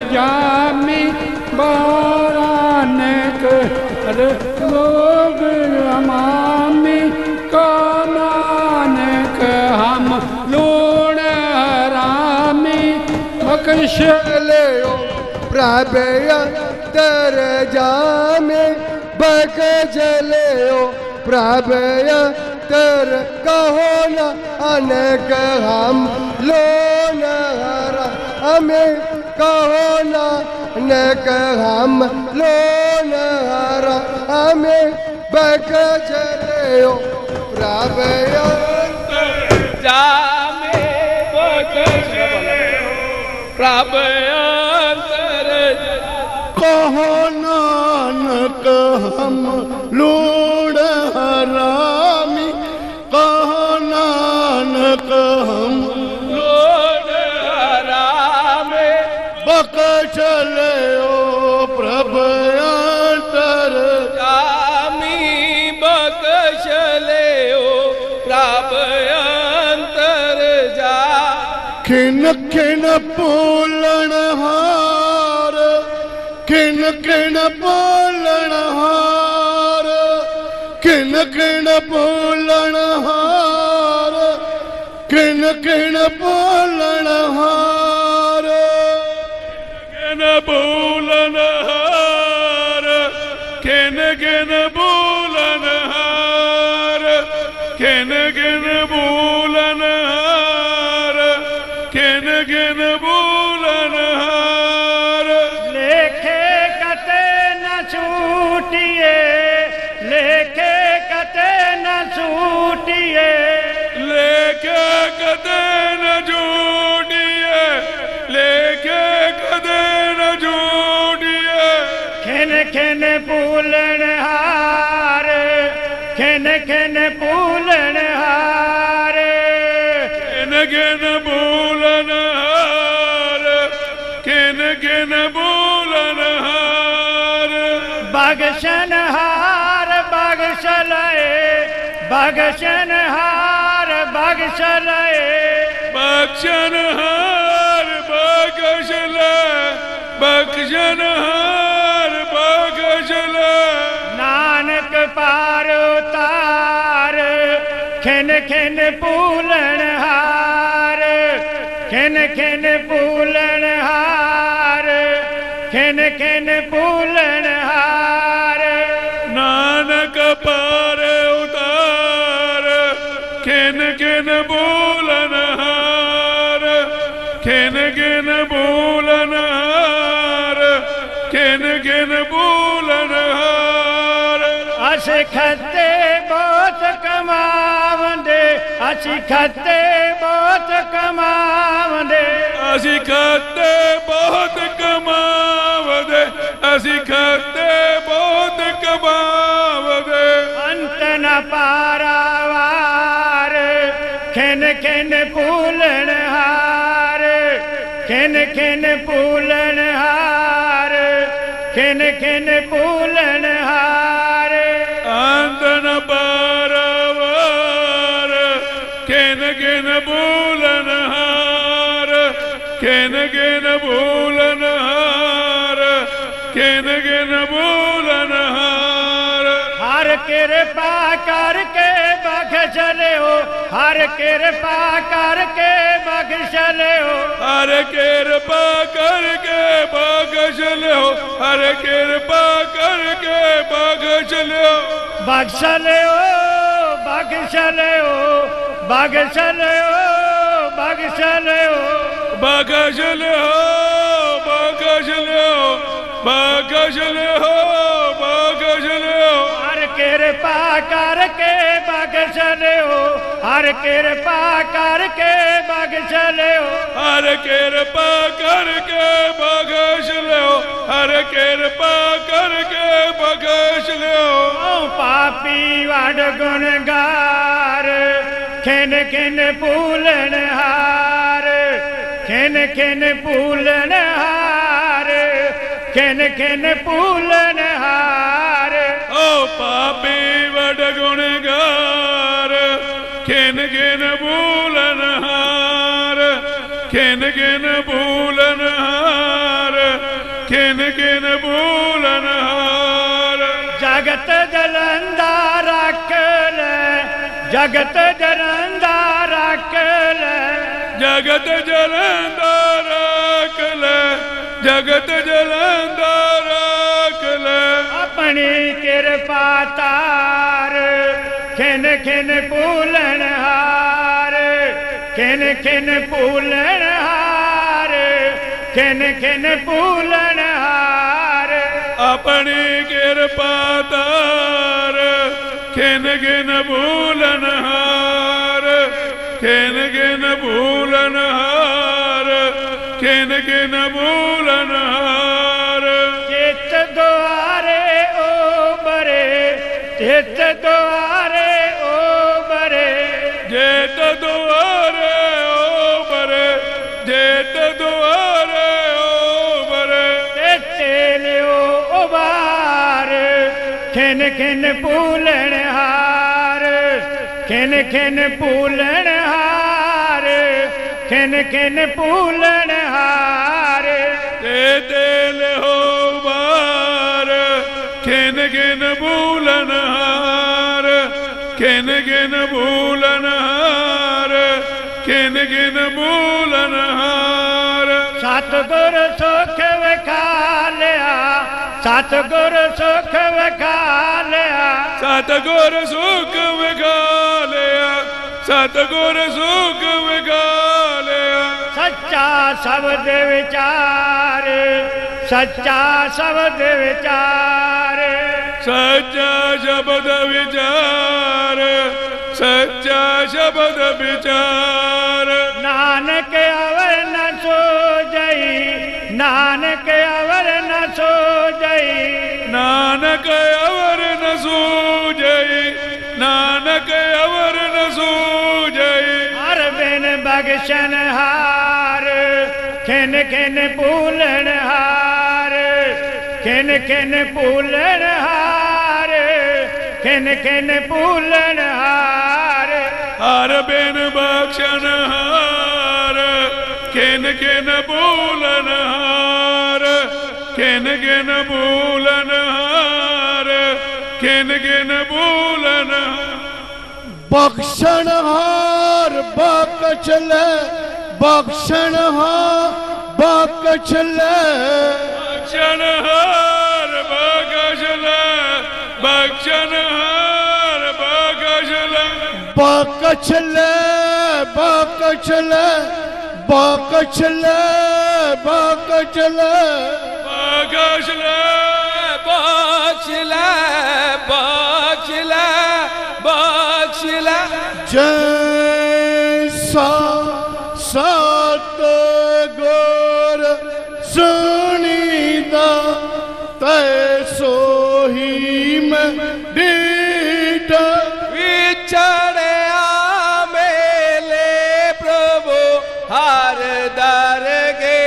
जामी बारानक लोग अमामी को नानक हम लूण हरामी बख्श ले प्रभु अंतर जामे बख्श ले प्रभु अंतर कहो न अनक हम लोन हरा हमें कहो न अनक हम लोन हरा हमें बख्श ले प्रभु अंतर जामे बख्श ले प्रभु अंतर कहो नानक हम लूण हरामी कहो नानक हम लूण हरामी बख्श ले प्रभु अंतर जामी बख्श ले प्रभु अंतर जा खिन खिन पूलन हार खिन खिन पूलन हार खिन खिन पूलन हार खिन खिन पूलन हार खिन पूलन हार खिन खिन पूलन हार खिन खिन पूलन हार खिन खिन पूलन हार लेखे कते न छूटिए लेखे कते न छूटिए लेके कदे न झूठिए लेके कदे न झूठिए खिन खिन पूलन हार खिन खिन पूलन हार खिन खिन पूलन हार खिन खिन पूलन हार बख्शन हार बख्श ले बख्शन हार बख्श ले बख्शन हार बख्श ले बख्शन हार बख्श ले नानक पार उतार खिन खिन पूलन हार खिन खिन पूलन हार खिन खिन पूलन हार नानक पार उतार खिन खिन पूलन हार खिन खिन पूलन हार खिन खिन पूलन हार अस खते बहुत कमावंदे असी खते बहुत कमावंदे असी खाते बहुत कमावदे असी खाते बहुत कमावदे अंत न पारावार खिन खिन पूलन हार खिन खिन पूलन हार खिन खिन पूलन हार अंत न पारावार खिन खिन पूलन हार खिन खिन पूलन हार खिन खिन पूलन हार हर कृपा करके बख्श ले हर कृपा करके बख्श ले हर कृपा करके बख्श लो हर कृपा करके बख्श लो बख्श ले बख्श ले बख्श ले बख्श ले बख्श लो बख्श लो बख्श लो बख्श लो हर कृपा करके बख्श ले हर कृपा करके बख्श ले हर कृपा करके बख्श लो हर कृपा करके बख्श लो पापी वड गुणगार खिन खिन पूलन हार खिन खिन पूलन हार खिन खिन पूलन हार ओ पापी वड गुणगार खिन खिन पूलन हार खिन खिन पूलन हार खिन खिन भूलनहार जगत जलंदा रख ले जगत जलंदा रख ले जगत जलंदा रख ले जगत जलंदा रख ले अपनी कृपा तार खिन खिन भूलनहार खिन खिन भूलनहार खिन खिन भूलनहार अपनी कृपा तार खिन खिन भूलनहार खिन खिन भूलनहार खिन खिन भूलनहार चित द्वारे ओ बरे चित द्वारे ओ बरे जेत द्वारे ओ बरे जेत द्वारे ओ बरे तेलियो उबार खिन खिन भूलनहार खिन खिन भूलनहार खिन खिन भूलनहार दिल हो बार खिन खिन भूलनहार खिन खिन भूलनहार खिन खिन भूलनहार सतगुर सुख विखा लिया सतगुर सुख विखा लिया सतगुर सुख विखा लिया सतगुर सुख विखा लिया सच्चा शब्द विचार सच्चा शब्द विचार सच्चा शब्द विचार सच्चा शब्द विचार नानक अवर न सो जई नानक अवर न सो जई नानक अवर न सूझई नानक अवर न सूझई हर बिन बख्शन हार खिन खिन भूलन हार खिन खिन भूलन हार खिन खिन भूलन हार हर बिन बख्शन हार खिन खिन भूलन हार खिन खिन भूलन हार खिन खिन भूलन बख्शण हार बकचले बख्शण हार बकचले बख्शन हार बकचले बख्शन हार बकचले बकचले बकचले बकचले बकचले बकचले बकचले बकचले बकचले जैसा सतगुर सुनीदा तैसो ही मैं डीठ विचरे मेले प्रभु हर दर के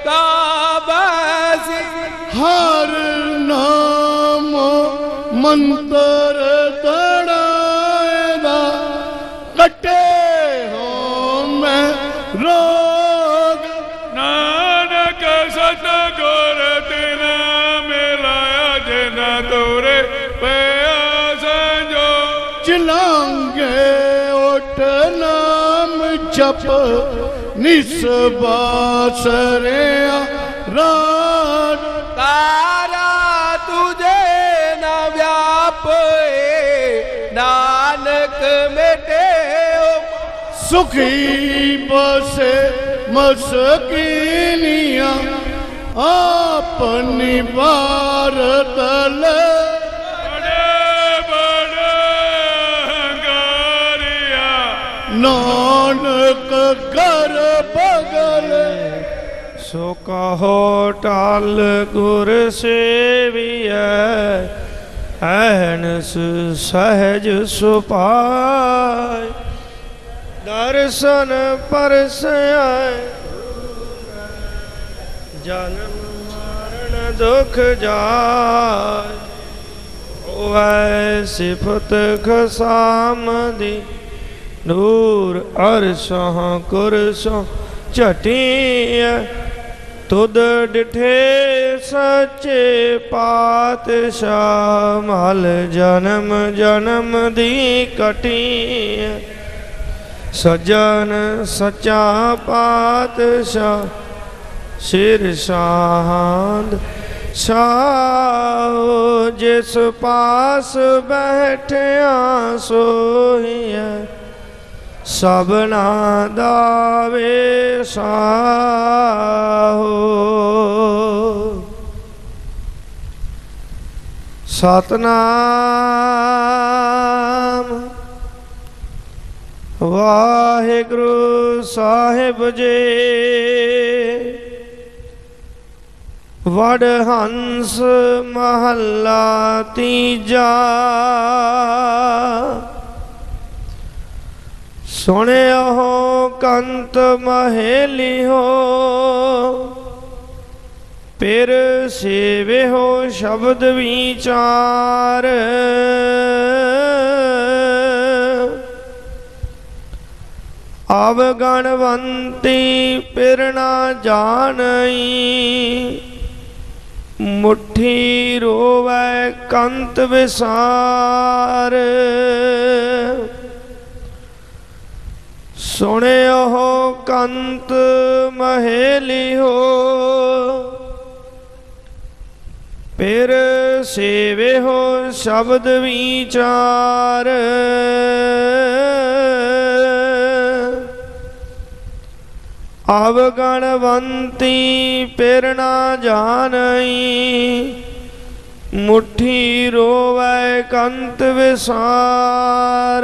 काबासी हर नाम मंत्र तड़ाएदा कटे हो मैं रोग नानक सतगुर तेरा मिलाया जना तोरे संजो चिलांगे उठ नाम जप निस्बासरे रात तारा तुझे न व्यापे नानक मिटे सुखी बसे मस्किनिया अपनी बार तल बड़े बड़े हंगारिया नानक कर बगल सो कहो टाल गुर सेविय ऐनस सहज सुपाय दर्शन परस जन्म मरण दुख जाय वै सिफत खसामदी दूर अरसों कुरसों चटिया ਤੁਧ ਡਿਠੇ ਸੱਚੇ ਪਾਤਸ਼ਾਹ ਮਲ ਜਨਮ ਜਨਮ ਦੀ ਕਟੀ ਸਜਣ ਸੱਚਾ ਪਾਤਸ਼ਾਹ ਸਿਰ ਸਾਹੰਦ ਸਾਓ ਜਿਸ ਪਾਸ ਬੈਠਿਆ ਸੋਹੀਐ ਸਭਨਾ ਦਾਵੇ ਸਾਹੋ ਸਤਨਾਮ ਵਾਹਿਗੁਰੂ ਸਾਹਿਬ ਜੀ ਵਡ ਹੰਸ ਮਹੱਲਾ ਤੀਜਾ ਸੁਣਿਓ ਕੰਤ ਮਹੇਲਿਓ ਪਿਰ ਸੇਵਿਓ ਸ਼ਬਦ ਵਿਚਾਰ ਅਵਗਣਵੰਤੀ ਪਿਰ ਨਾ ਜਾਣਈ ਮੁਠੀ ਰੋਵੈ ਕੰਤ ਵਿਸਾਰ ਸੁਣਿਓ ਕੰਤ ਮਹੇਲਿਓ ਪਿਰ ਸੇਵਿਓ ਸ਼ਬਦ ਵਿਚਾਰ ਅਵਗਣਵੰਤੀ ਪਿਰ ਨਾ ਜਾਣਈ ਮੁਠੀ ਰੋਵੈ ਕੰਤ ਵਿਸਾਰ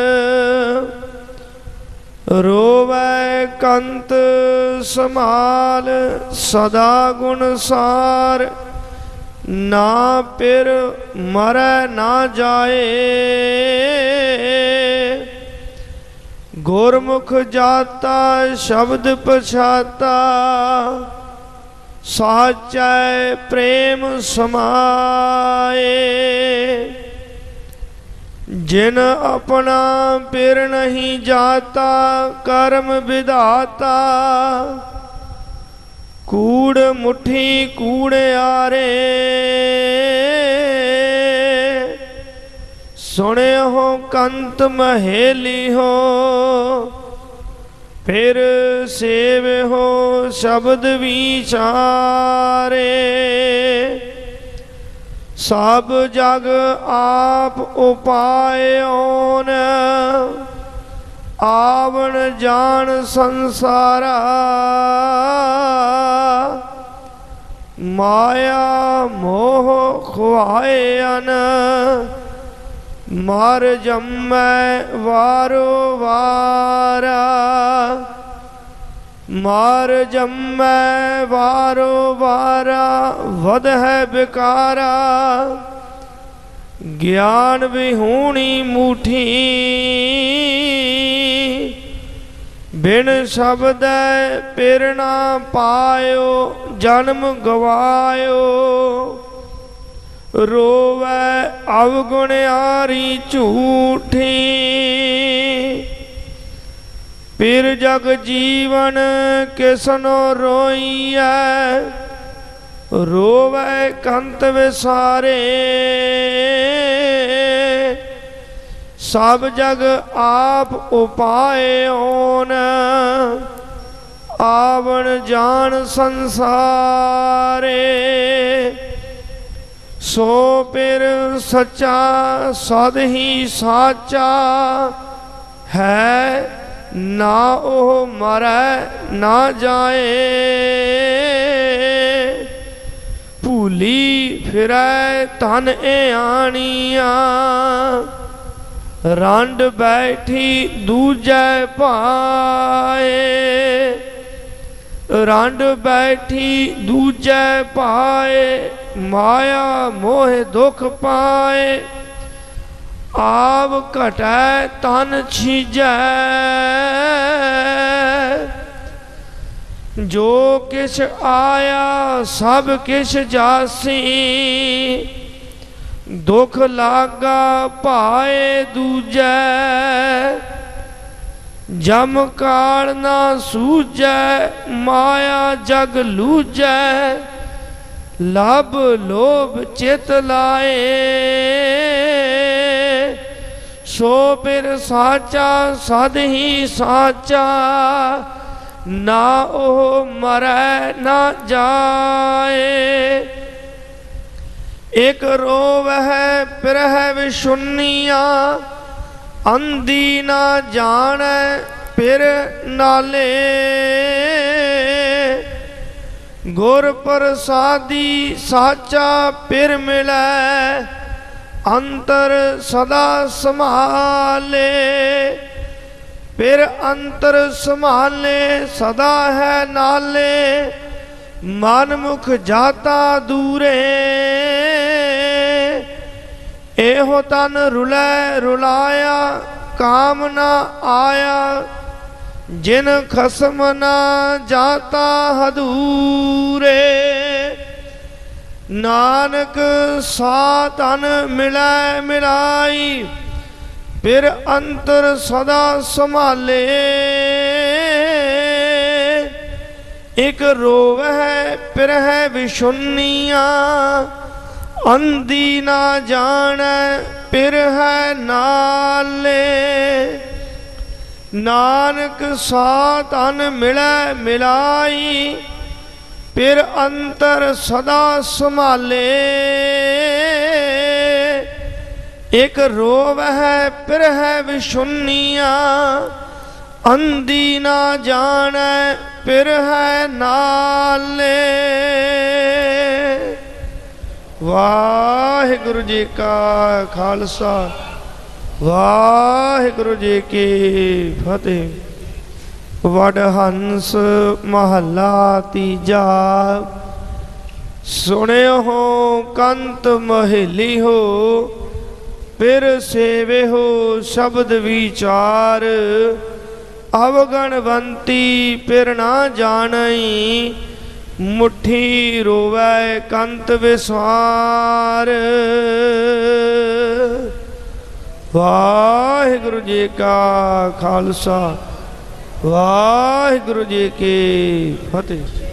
ਰੋਵੈ ਕੰਤ ਸਮਾਲ ਸਦਾ ਗੁਣਸਾਰ ਨਾ ਪਿਰ ਮਰੈ ਨਾ ਜਾਏ ਗੁਰਮੁਖ ਜਾਤਾ ਸ਼ਬਦ ਪਛਾਤਾ ਸਾਚੈ ਪ੍ਰੇਮ ਸਮਾਏ ਜਿਨ ਆਪਣਾ ਪਿਰ ਨਹੀਂ ਜਾਤਾ ਕਰਮ ਵਿਧਾਤਾ ਕੂੜ ਮੁਠੀ ਕੂੜਿਆਰੇ ਸੁਣਿਓ ਕੰਤ ਮਹੇਲਿਓ ਫਿਰ ਸੇਵਿਓ ਸ਼ਬਦ ਵਿਚਾਰੇ ਸਭ ਜਗ ਆਪ ਉਪਾਇਓਨ ਆਵਣ ਜਾਣ ਸੰਸਾਰਾ ਮਾਇਆ ਮੋਹ ਖੁਆਇਨ ਮਰ ਜੰਮੈ ਵਾਰੋ ਵਾਰਾ ਮਰ ਜੰਮੈ ਵਾਰੋ ਵਾਰਾ ਵਧ ਹੈ ਬਿਕਾਰਾ ਗਿਆਨ ਵਿਹੂਣੀ ਮੂਠੀ ਬਿਨ ਸ਼ਬਦੈ ਪਿਰ ਨਾ ਪਾਇਓ ਜਨਮ ਗਵਾਇਓ ਰੋਵੈ ਅਵਗੁਣਿਆਰੀ ਝੂਠੀ ਪਿਰ ਜਗ ਜੀਵਨ ਕਿਸਨੋ ਰੋਈਐ ਰੋਵੈ ਕੰਤ ਵਿਸਾਰੇ ਸਭ ਜਗ ਆਪ ਉਪਾਇਓਨ ਆਵਣ ਜਾਣ ਸੰਸਾਰੇ ਸੋ ਪਿਰ ਸੱਚਾ ਸਦ ਹੀ ਸਾਚਾ ਹੈ ਨਾ ਉਹ ਮਰੈ ਨਾ ਜਾਏ ਭੂਲੀ ਫਿਰੈ ਧਨ ਆਣੀਆਂ ਰੰਡ ਬੈਠੀ ਦੂਜੈ ਭਾਏ ਰੰਡ ਬੈਠੀ ਦੂਜੈ ਭਾਏ ਮਾਇਆ ਮੋਹ ਦੁਖ ਪਾਏ ਆਪ ਘਟੈ ਤਨ ਛੀਜੈ ਜੋ ਕਿਛ ਆਇਆ ਸਭ ਕਿਛ ਜਾਸੀ ਦੁਖ ਲਾਗਾ ਭਾਏ ਦੂਜੈ जम काल ना सूझै माया जग लूझै लब लोभ चित लाए सो फिर साचा सद ही साचा ना ओ मरै ना जाए एक रोव है पिरह विशुनिया अंधी ना जाने फिर नाले गुर प्रसादी साचा फिर मिलै अंतर सदा संभाले फिर अंतर संभाले सदा है नाले मन मुख जाता दूरे एहो तन रुलै रुलाया काम ना आया जिन खसम ना जाता हदूरे नानक सा तन मिलै मिलाई फिर अंतर सदा संभाले एक रोव है फिर है विशुनिया अंधी ना जाने फिर है नाले नानक सा तन मिलै मिलाई फिर अंतर सदा संभाले एक रोव है फिर है विशुनिया अंधी ना जाने फिर है नाले वाहिगुरु जी का खालसा वाहिगुरु जी की फतेह। वडहंस महला तीजा सुने हो कंत महिली हो फिर सेवे हो शब्द विचार अवगणवंती फिर ना जानई मुट्ठी रोवै कंत विस्वार। वाहिगुरु जी का खालसा वाहिगुरु जी की फतेह।